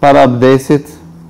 para abdesit,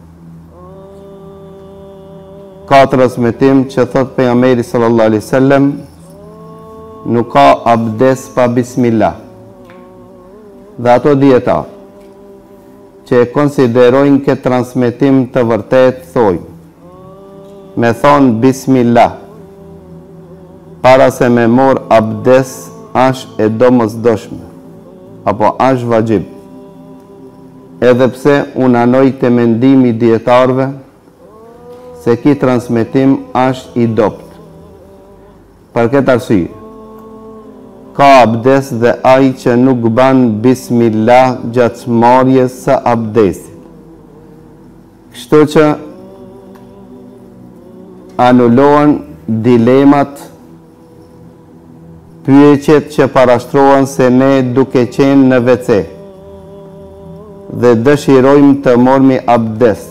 ka transmetim që thot pejgamberi sallallahu alaihi wasallam, nuk ka abdes pa bismillah. Dhe ato dietar që e konsiderojnë këtë transmetim të vërtet thojnë, me thonë bismillah para se me mor abdes është e domosdoshme, apo është vajib. Edhe pse unë anoj të mendimi dietarëve se ki transmetim është i dopt. Për këtë arsye, ka abdes dhe ai që nuk ban bismillah gjatë marrjes së abdesit. Kështu që anulohen dilemat, pyetjet që parashtrohen se ne duke qenë në WC dhe dëshirojmë të mormi abdes.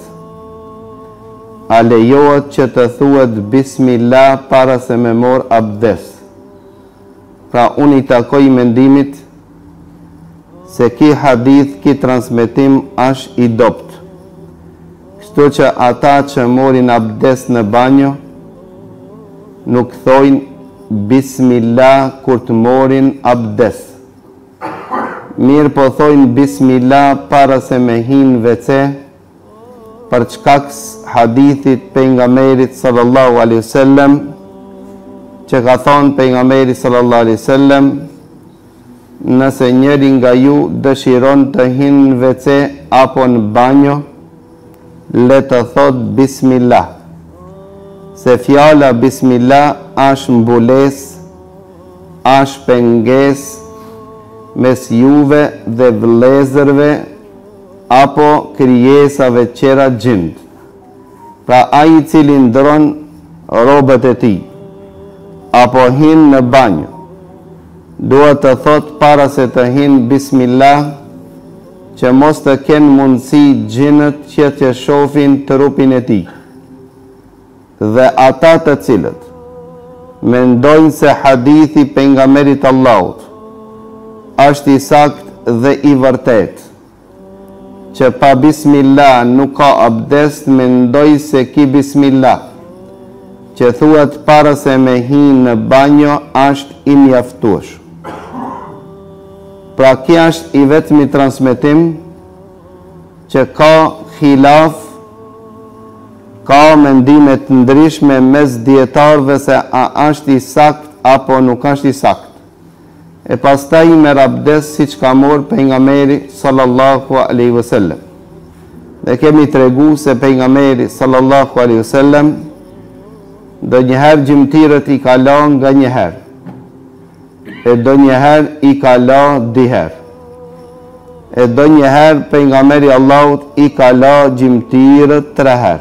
A lejohet që të thuhet bismillah para se me mor abdes? Pra unë i takoj mendimit se ki hadith, ki transmetim është i dopt. Kështu që ata që morin abdes në banjo nuk thojnë bismillah kur të morin abdes. Mirë po thojnë bismillah para se me hinë WC, për çkak hadithit pejgamberit sallallahu alaihi wasallam, që ka thonë pejgamberi sallallahu alaihi wasallam, nëse njëri nga ju dëshiron të hinë në WC apo në banjo, le të thot bismillah, se fjala bismillah është mbules, është penges mes juve dhe vëllezërve apo krijesave qera gjind. Pra ai i cili ndron robët e tij apo hin në banjë, duhet të thot para se të hin bismillah, që mos të kenë mundësi gjinët që të shohin trupin e tij. Dhe ata të cilët mendojnë se hadithi pejgamberit Allahut është i saktë dhe i vërtetë, që pa bismillah nuk ka abdes, mendoj se ki bismillah, që thuhet para se me hinë në banjo, është i mjaftueshëm. Pra kjo është i vetmi transmetim që ka khilaf, ka mendime të ndryshme mes dietarëve se a është i sakt apo nuk është i sakt. E pastaj merr abdes siç ka marrë pejgamberi sallallahu alaihi wasallam. Dhe kemi tregu se pejgamberi sallallahu alaihi wasallam ndonjëherë gjymtyrët i ka lënë nga njëherë, e ndonjëherë i ka lënë dy herë, e ndonjëherë pejgamberi Allahut i ka lënë gjymtyrët 3 herë.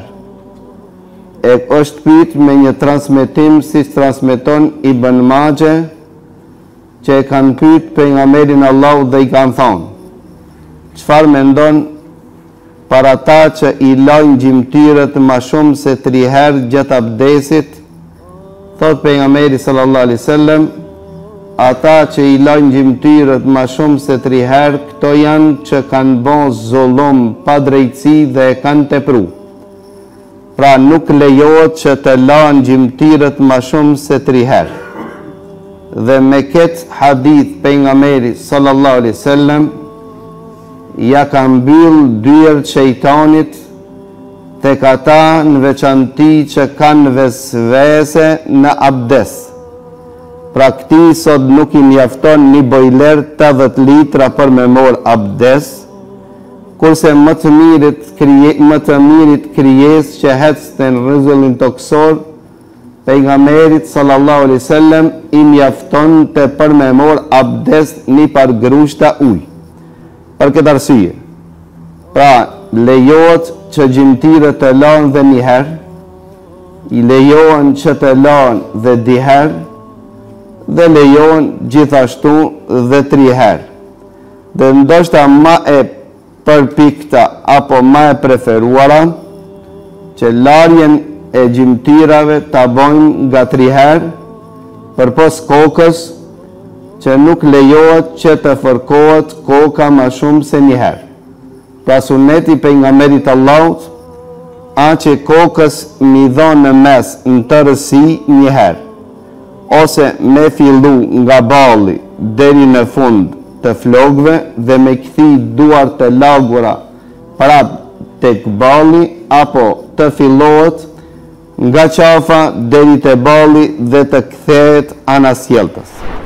E është pyet me një transmetim si transmeton Ibn Majah, që e kanë pyet pejgamberin Allahut dhe i kanë thonë, çfarë mendon për ata që i lajnë gjymtyrët më shumë se 3 herë gjatë abdesit? Thot pejgamberi sallallahu alaihi wasallam, ata që i lajnë gjymtyrët më shumë se 3 herë, këto janë që kanë bën zullum, pa drejtësi dhe e kanë tepruar. Pra nuk lejohet që të lanë gjymtyrët më shumë se 3 herë. Dhe me këtë hadith pejgamberi sallallahu alaihi wasallam ja ka mbyll dyert shejtanit tek ata në veçanti që kanë vesvese në abdes. Pra këti sot nuk i mjafton një bojler 80 litra për me mor abdes, kurse më të mirit krijes që hecte në rrezullin toksor, pejgamberit sallallahu alaihi wasallam i mjafton të për me mor abdes një par grushta ujë. Për këtë arsye, pra lejohet që gjymtyrët të lanë dhe një herë, i lejohen që të lanë dhe 2 herë, dhe lejohen gjithashtu dhe 3 herë. Dhe ndoshta ma e përpikta apo ma e preferuara, që larjen e gjymtyrave ta bojnë nga 3 herë, përpos kokës, që nuk lejohet që të fërkohet koka më shumë se 1 herë. Pra suneti pejgamberit Allahut, aqe kokës mi dhonë në mes në tërësi një herë, ose me fillu nga balli deri në fund të flokëve dhe me kthi duart të lagura prap tek balli, apo të fillohet nga qafa deri te balli dhe të kthehet anasjeltës.